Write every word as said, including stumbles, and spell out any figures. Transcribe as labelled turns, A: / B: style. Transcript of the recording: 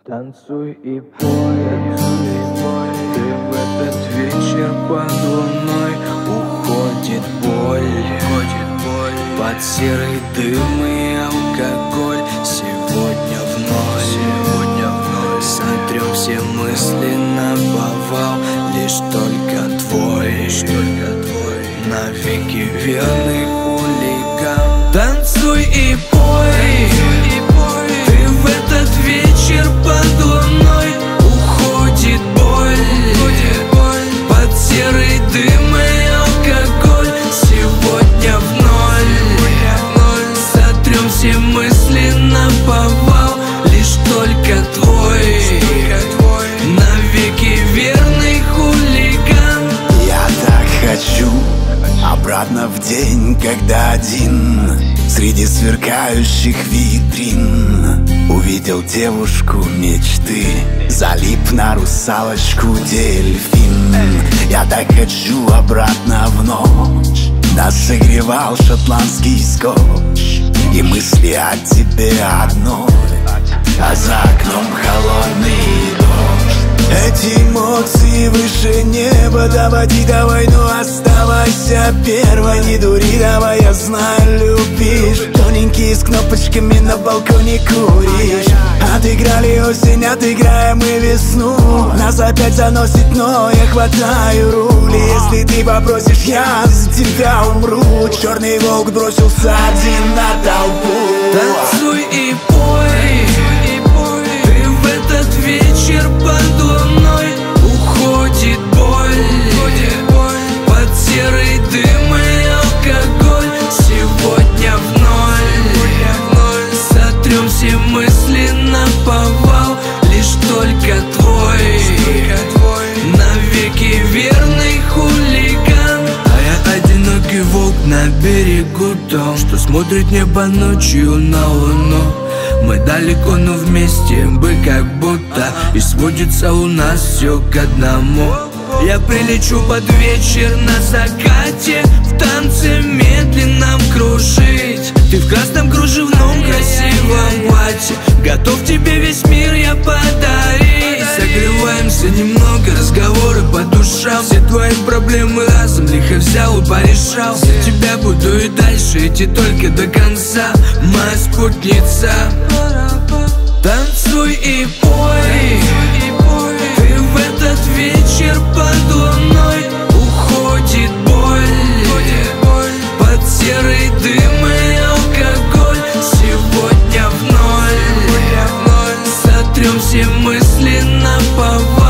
A: Танцуй и пой, танцуй и пой. Ты в этот вечер под луной. Уходит боль, уходит боль. Под серый дым и алкоголь. Сегодня вновь, сегодня вновь сотрем все мысли на повал. Лишь только твой, лишь только твой навеки верный хулиган. Танцуй и пой, ты в этот вечер под луной. Уходит боль, под серый дым и алкоголь. Сегодня в ноль сотрем все мысли на повал. Лишь только твой навеки верный хулиган.
B: Я так хочу обратно в день, когда один среди сверкающих витрин увидел девушку мечты, залип на русалочку дельфин. Я так хочу обратно в ночь, нас согревал шотландский скотч, и мысли о тебе одной, а за окном холодный дождь. Эти эмоции выше неба, доводи до войну, оставайся первой, не дури, давай, я знаю, любишь. Тоненький с кнопочками на балконе куришь. Отыграли осень, отыграем и весну. Нас опять заносит, но я хватаю руль. Если ты попросишь, я за тебя умру. Черный волк бросился один на толпу.
A: Танцуй и пой, ты в этот вечер под луной. Уходит боль, под серый дым и алкоголь. Сегодня в ноль сотрем все мысли на повал. Лишь только твой навеки верный хулиган. А я одинокий волк на берегу том, что смотрит небо ночью на луну. Мы далеко, но вместе бы как будто, и сводится у нас все к одному. Я прилечу под вечер на закате, в танце медленном кружить. Ты в красном кружевном красивом платье, готов тебе весь мир я подарить. Согреваемся немного, разговоры по душам. Все твои проблемы разом лихо взял и порешал. За тебя буду и дальше идти только до конца, моя спутница. Танцуй и пой, ты в этот вечер под луной. Уходит боль, под серый дым и алкоголь. Сегодня в ноль сотрем все мысли на повал.